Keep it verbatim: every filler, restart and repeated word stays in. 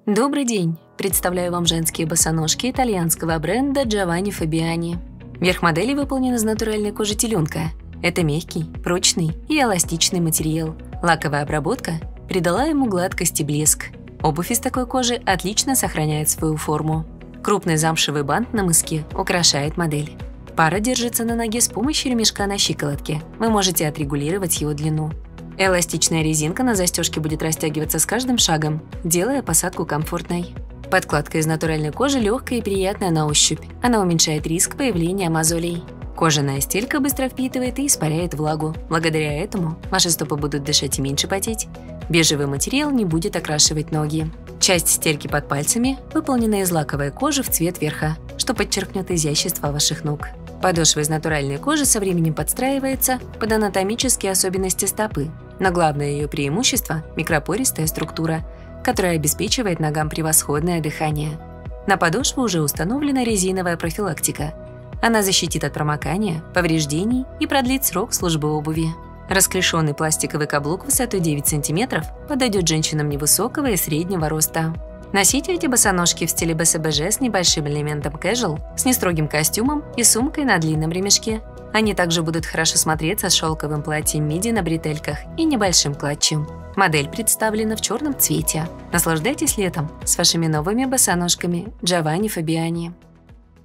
Добрый день! Представляю вам женские босоножки итальянского бренда Giovanni Fabiani. Верх модели выполнен из натуральной кожи теленка. Это мягкий, прочный и эластичный материал. Лаковая обработка придала ему гладкость и блеск. Обувь из такой кожи отлично сохраняет свою форму. Крупный замшевый бант на мыске украшает модель. Пара держится на ноге с помощью ремешка на щиколотке. Вы можете отрегулировать его длину. Эластичная резинка на застежке будет растягиваться с каждым шагом, делая посадку комфортной. Подкладка из натуральной кожи легкая и приятная на ощупь. Она уменьшает риск появления мозолей. Кожаная стелька быстро впитывает и испаряет влагу. Благодаря этому ваши стопы будут дышать и меньше потеть. Бежевый материал не будет окрашивать ноги. Часть стельки под пальцами выполнена из лаковой кожи в цвет верха, что подчеркнет изящество ваших ног. Подошва из натуральной кожи со временем подстраивается под анатомические особенности стопы, но главное ее преимущество – микропористая структура, которая обеспечивает ногам превосходное дыхание. На подошву уже установлена резиновая профилактика. Она защитит от промокания, повреждений и продлит срок службы обуви. Расклешенный пластиковый каблук высотой девять сантиметров подойдет женщинам невысокого и среднего роста. Носите эти босоножки в стиле бэ эс бэ жэ с небольшим элементом casual, с нестрогим костюмом и сумкой на длинном ремешке. Они также будут хорошо смотреться с шелковым платьем миди на бретельках и небольшим клатчем. Модель представлена в черном цвете. Наслаждайтесь летом с вашими новыми босоножками Giovanni Fabiani.